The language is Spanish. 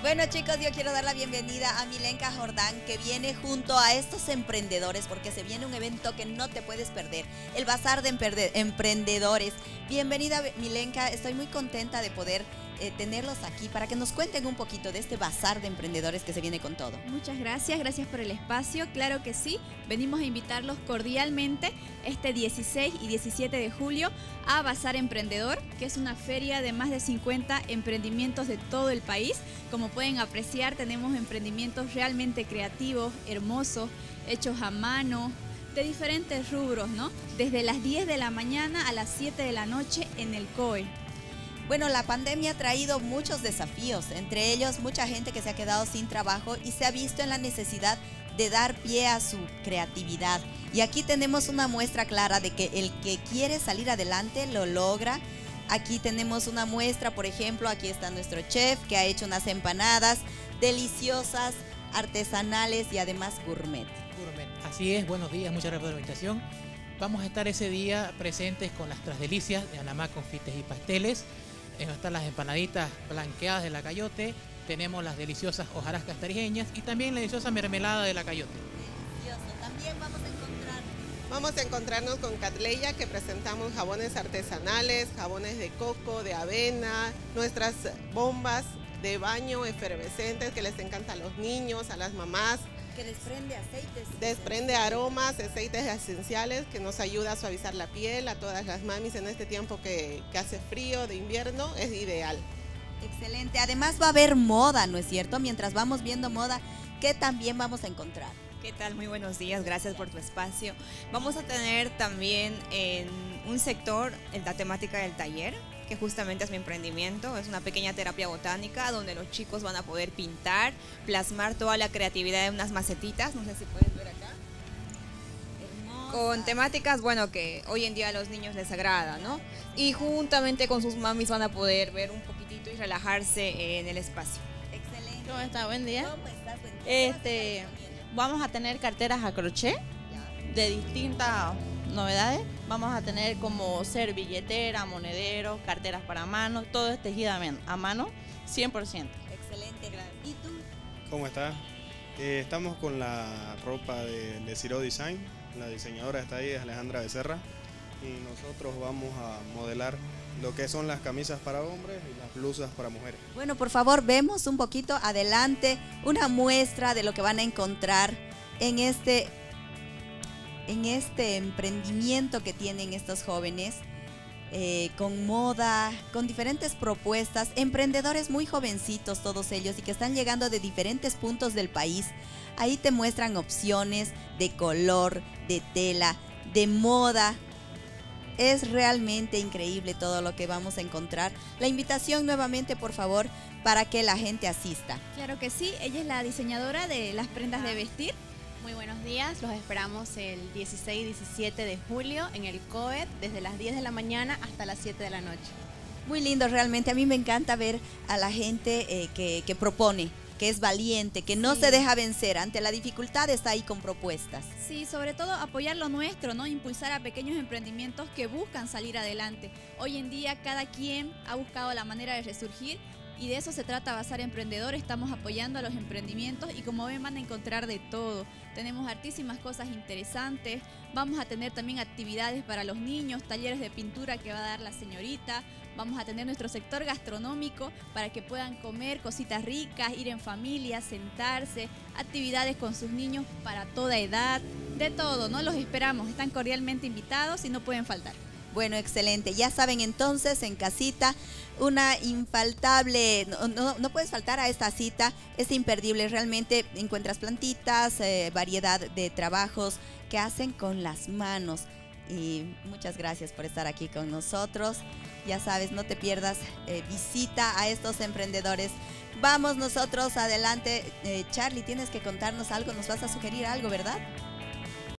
Bueno, chicos, yo quiero dar la bienvenida a Milenka Jordán, que viene junto a estos emprendedores, porque se viene un evento que no te puedes perder, el Bazar de Emprendedores. Bienvenida, Milenka, estoy muy contenta de poder tenerlos aquí para que nos cuenten un poquito de este Bazar de Emprendedores que se viene con todo. Muchas gracias por el espacio. Claro que sí, venimos a invitarlos cordialmente este 16 y 17 de julio a Bazar Emprendedor, que es una feria de más de 50 emprendimientos de todo el país. Como pueden apreciar, tenemos emprendimientos realmente creativos, hermosos, hechos a mano, de diferentes rubros, ¿no? Desde las 10 de la mañana a las 7 de la noche en el COE. Bueno, la pandemia ha traído muchos desafíos, entre ellos mucha gente que se ha quedado sin trabajo y se ha visto en la necesidad de dar pie a su creatividad. Y aquí tenemos una muestra clara de que el que quiere salir adelante lo logra. Aquí tenemos una muestra, por ejemplo, aquí está nuestro chef que ha hecho unas empanadas deliciosas, artesanales y además gourmet. Así es, buenos días, muchas gracias por la invitación. Vamos a estar ese día presentes con las Trasdelicias de Anamá Confites y Pasteles. Están las empanaditas blanqueadas de la Cayote, tenemos las deliciosas hojarascas tarijeñas y también la deliciosa mermelada de la Cayote. Delicioso. También Vamos a encontrarnos con Catleya, que presentamos jabones artesanales, jabones de coco, de avena, nuestras bombas de baño efervescentes que les encanta a los niños, a las mamás. Que desprende aceites. Desprende aromas, aceites esenciales que nos ayuda a suavizar la piel a todas las mamis en este tiempo que hace frío de invierno, es ideal. Excelente. Además va a haber moda, ¿no es cierto? Mientras vamos viendo moda, ¿qué también vamos a encontrar? ¿Qué tal? Muy buenos días, gracias por tu espacio. Vamos a tener también en un sector la temática del taller, que justamente es mi emprendimiento, es una pequeña terapia botánica donde los chicos van a poder pintar, plasmar toda la creatividad en unas macetitas, no sé si puedes ver acá. Hermosa. Con temáticas, bueno, que hoy en día a los niños les agrada, ¿no? Y juntamente con sus mamis van a poder ver un poquitito y relajarse en el espacio. Excelente. ¿Cómo está? Buen día. ¿Cómo estás? Buen día. Vamos a tener carteras a crochet de distintas novedades. Vamos a tener como servilletera, monedero, carteras para mano, todo es tejido a mano, 100%. Excelente. ¿Y tú? ¿Cómo estás? Estamos con la ropa de Zero Design, la diseñadora está ahí, es Alejandra Becerra, y nosotros vamos a modelar lo que son las camisas para hombres y las blusas para mujeres. Bueno, por favor, vemos un poquito adelante una muestra de lo que van a encontrar en este emprendimiento que tienen estos jóvenes, con moda, con diferentes propuestas, emprendedores muy jovencitos todos ellos y que están llegando de diferentes puntos del país. Ahí te muestran opciones de color, de tela, de moda. Es realmente increíble todo lo que vamos a encontrar. La invitación nuevamente, por favor, para que la gente asista. Claro que sí, ella es la diseñadora de las prendas de vestir. Muy buenos días, los esperamos el 16 y 17 de julio en el COE desde las 10 de la mañana hasta las 7 de la noche. Muy lindo realmente, a mí me encanta ver a la gente que propone, que es valiente, que no se deja vencer ante la dificultad, está ahí con propuestas. Sí, sobre todo apoyar lo nuestro, ¿no? Impulsar a pequeños emprendimientos que buscan salir adelante. Hoy en día cada quien ha buscado la manera de resurgir y de eso se trata Bazar Emprendedor. Estamos apoyando a los emprendimientos y como ven van a encontrar de todo. Tenemos hartísimas cosas interesantes, vamos a tener también actividades para los niños, talleres de pintura que va a dar la señorita, vamos a tener nuestro sector gastronómico para que puedan comer cositas ricas, ir en familia, sentarse, actividades con sus niños para toda edad, de todo, ¿no? Los esperamos, están cordialmente invitados y no pueden faltar. Bueno, excelente. Ya saben entonces, en casita, una infaltable, no puedes faltar a esta cita, es imperdible. Realmente encuentras plantitas, variedad de trabajos que hacen con las manos. Y muchas gracias por estar aquí con nosotros. Ya sabes, no te pierdas visita a estos emprendedores. Vamos nosotros adelante. Charlie, tienes que contarnos algo, nos vas a sugerir algo, ¿verdad?